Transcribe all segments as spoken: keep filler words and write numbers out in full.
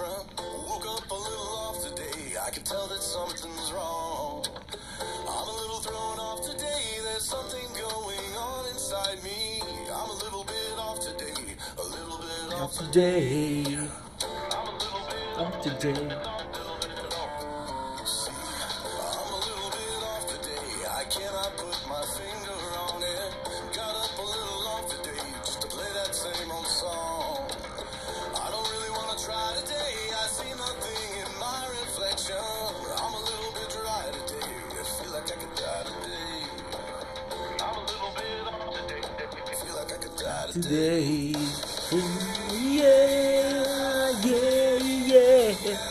different. Woke up a little off today. I can tell that something's wrong. I'm a little thrown off today. There's something going on inside me. I'm a little bit off today. A little bit off today. I'm a little bit off today. I'm a little bit off today. I cannot put my finger on it. Got up a little off today just to play that same old song. I don't really want to try today. I see nothing in my reflection. I'm a little bit dry today. I feel like I could die today. I'm a little bit off today. I feel like I could die today. Ooh, yeah, yeah, yeah.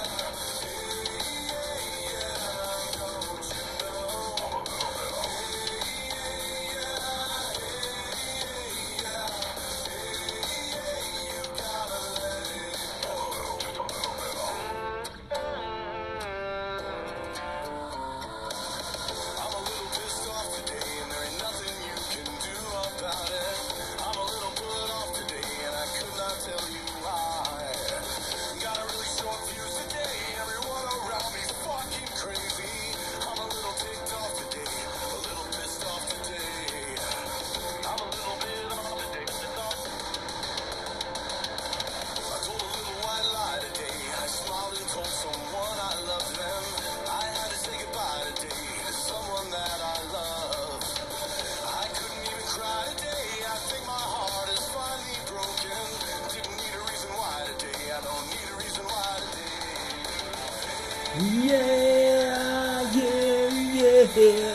Yeah, yeah, yeah.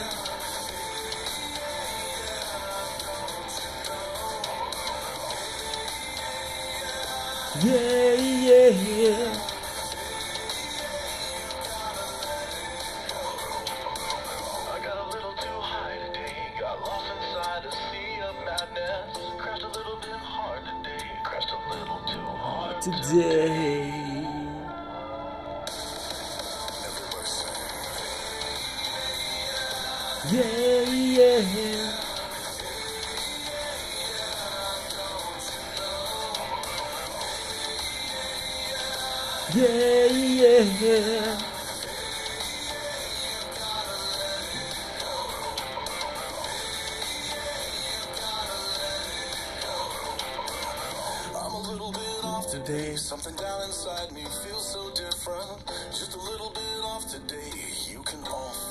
Yeah, yeah, yeah. I got a little too high today. Got lost inside a sea of madness. Crashed a little bit hard today. Crashed a little too hard today. Yeah, yeah. Yeah, yeah. I'm a little bit off today. Something down inside me feels so different. Just a little bit off today. You can all